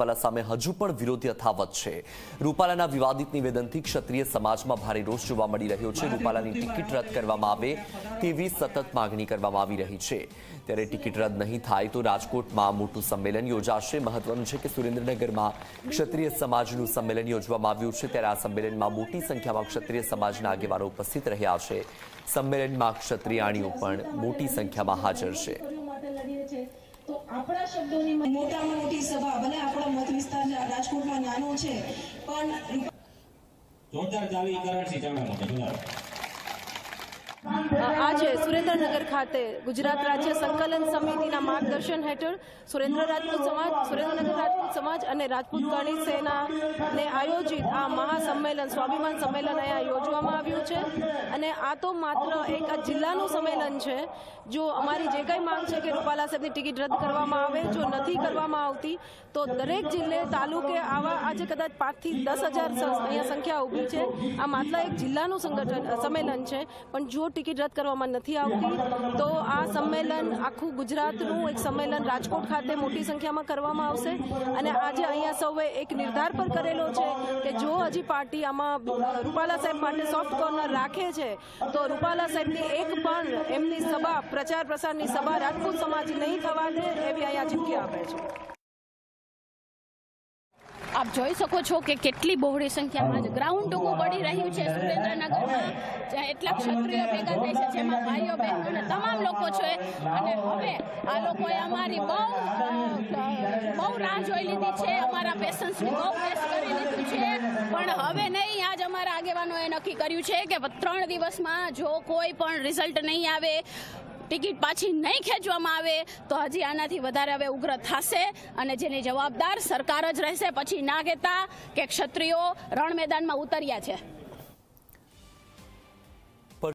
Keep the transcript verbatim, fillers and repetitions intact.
રૂપાલા સામે હજુ પણ વિરોધ યથાવત છે। રૂપાલાના વિવાદિત નિવેદનથી ક્ષત્રિય સમાજમાં ભારે રોષ જોવા મળી રહ્યો છે। રૂપાલાની ટિકિટ રદ કરવામાં આવે તેવી સતત માગણી કરવામાં આવી રહી છે। ત્યારે ટિકિટ રદ નહીં થાય તો રાજકોટમાં મોટું સંમેલન યોજાશે। મહત્વનું છે કે સુરેન્દ્રનગરમાં ક્ષત્રિય સમાજનું સંમેલન યોજવામાં આવ્યું છે। ત્યારે આ સંમેલનમાં મોટી સંખ્યામાં ક્ષત્રિય સમાજના આગેવાનો ઉપસ્થિત રહ્યા છે। સંમેલનમાં ક્ષત્રિયાણીઓ પણ મોટી સંખ્યામાં હાજર છે। તો આપણા શબ્દોની મોટામાં મોટી સભા ભલે આપણા મત વિસ્તાર રાજકોટમાં નાનો છે પણ જોરદાર ચાલી કરાડસી ચાણા માટે આજે સુરેન્દ્રનગર ખાતે ગુજરાત રાજ્ય સંકલન સમિતિના માર્ગદર્શન હેઠળ સુરેન્દ્ર રાજપૂત સમાજ સુરેન્દ્રનગર રાજપૂત સમાજ અને રાજપૂત ગણી સેનાને આયોજિત આ મહાસંમેલન સ્વાભિમાન સંમેલન અહીંયા યોજવામાં આવ્યું છે। અને આ તો માત્ર એક જિલ્લાનું સંમેલન છે। જો અમારી જે કંઈ માંગ છે કે રૂપાલા સાહેબની ટિકિટ રદ કરવામાં આવે, જો નથી કરવામાં આવતી તો દરેક જિલ્લે તાલુકે આવા આજે કદાચ પાંચથી દસ હજાર અહીંયા સંખ્યા ઊભી છે। આ માત્ર એક જિલ્લાનું સંગઠન સંમેલન છે, પણ જો ટિકિટ રદ કરવામાં નથી આવતી તો આ સંમેલન આખું ગુજરાતનું એક સંમેલન રાજકોટ ખાતે મોટી સંખ્યામાં કરવામાં આવશે। અને આજે અહીંયા સૌએ એક નિર્ધાર પર કરેલો છે કે જો હજી પાર્ટી આમાં રૂપાલા સાહેબ માટે સોફ્ટ કોર્નર રાખે છે તો રૂપાલા સાહેબની એક પણ એમની સભા પ્રચાર પ્રસારની સભા રાજપૂત સમાજ નહીં થવા દે એવી અહીંયા ચીમકી આપે છે। આપ જોઈ શકો છો કે કેટલી બહોળી સંખ્યામાં ગ્રાઉન્ડ ટૂંકું પડી રહ્યું છે સુરેન્દ્રનગરમાં, જ્યાં એટલા ક્ષત્રિયો ભેગા થાય છે, જેમાં ભાઈઓ બહેનો અને તમામ લોકો છે। અને હવે આ લોકોએ અમારી બહુ બહુ રાહ જોઈ લીધી છે, અમારા પેશન્સની બહુ ટેસ્ટ કરી લીધું છે, પણ હવે નહીં। આજ અમારા આગેવાનોએ નક્કી કર્યું છે કે ત્રણ દિવસમાં જો કોઈ પણ રિઝલ્ટ નહીં આવે, ટિકિટ પાછી નહીં ખેંચવામાં આવે તો હજી આનાથી વધારે હવે ઉગ્ર થશે અને જેની જવાબદાર સરકાર જ રહેશે। પછી ના કહેતા કે ક્ષત્રિયો રણ મેદાનમાં ઉતર્યા છે।